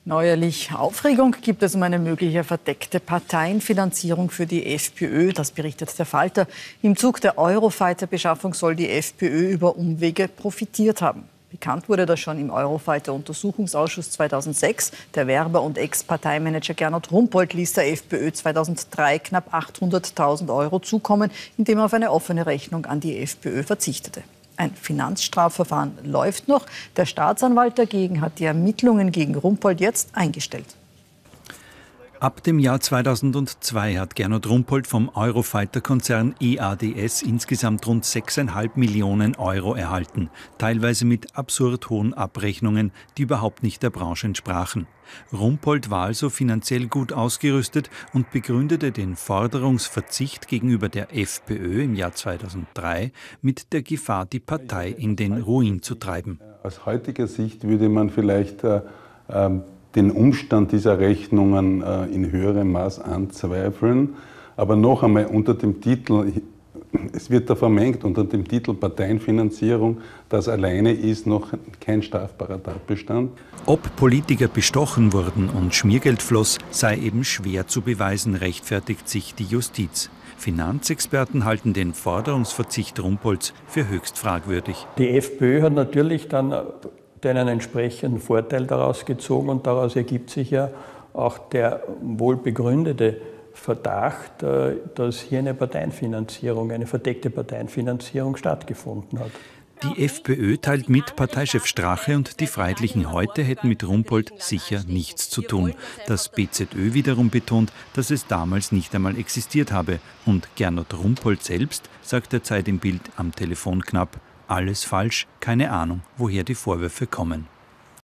Neuerlich Aufregung gibt es um eine mögliche verdeckte Parteienfinanzierung für die FPÖ. Das berichtet der Falter. Im Zug der Eurofighter-Beschaffung soll die FPÖ über Umwege profitiert haben. Bekannt wurde das schon im Eurofighter-Untersuchungsausschuss 2006. Der Werber und Ex-Parteimanager Gernot Rumpold ließ der FPÖ 2003 knapp 800.000 € zukommen, indem er auf eine offene Rechnung an die FPÖ verzichtete. Ein Finanzstrafverfahren läuft noch. Der Staatsanwalt dagegen hat die Ermittlungen gegen Rumpold jetzt eingestellt. Ab dem Jahr 2002 hat Gernot Rumpold vom Eurofighter-Konzern EADS insgesamt rund 6,5 Millionen € erhalten, teilweise mit absurd hohen Abrechnungen, die überhaupt nicht der Branche entsprachen. Rumpold war also finanziell gut ausgerüstet und begründete den Forderungsverzicht gegenüber der FPÖ im Jahr 2003 mit der Gefahr, die Partei in den Ruin zu treiben. Aus heutiger Sicht würde man vielleicht den Umstand dieser Rechnungen in höherem Maß anzweifeln. Aber noch einmal unter dem Titel, es wird da vermengt unter dem Titel Parteienfinanzierung, das alleine ist noch kein strafbarer Tatbestand. Ob Politiker bestochen wurden und Schmiergeld floss, sei eben schwer zu beweisen, rechtfertigt sich die Justiz. Finanzexperten halten den Forderungsverzicht Rumpolds für höchst fragwürdig. Die FPÖ hat natürlich dann einen entsprechenden Vorteil daraus gezogen und daraus ergibt sich ja auch der wohl begründete Verdacht, dass hier eine Parteienfinanzierung, eine verdeckte Parteienfinanzierung stattgefunden hat. Die FPÖ teilt mit, Parteichef Strache und die Freiheitlichen heute hätten mit Rumpold sicher nichts zu tun. Das BZÖ wiederum betont, dass es damals nicht einmal existiert habe. Und Gernot Rumpold selbst sagt der Zeit im Bild am Telefon knapp: Alles falsch, keine Ahnung, woher die Vorwürfe kommen.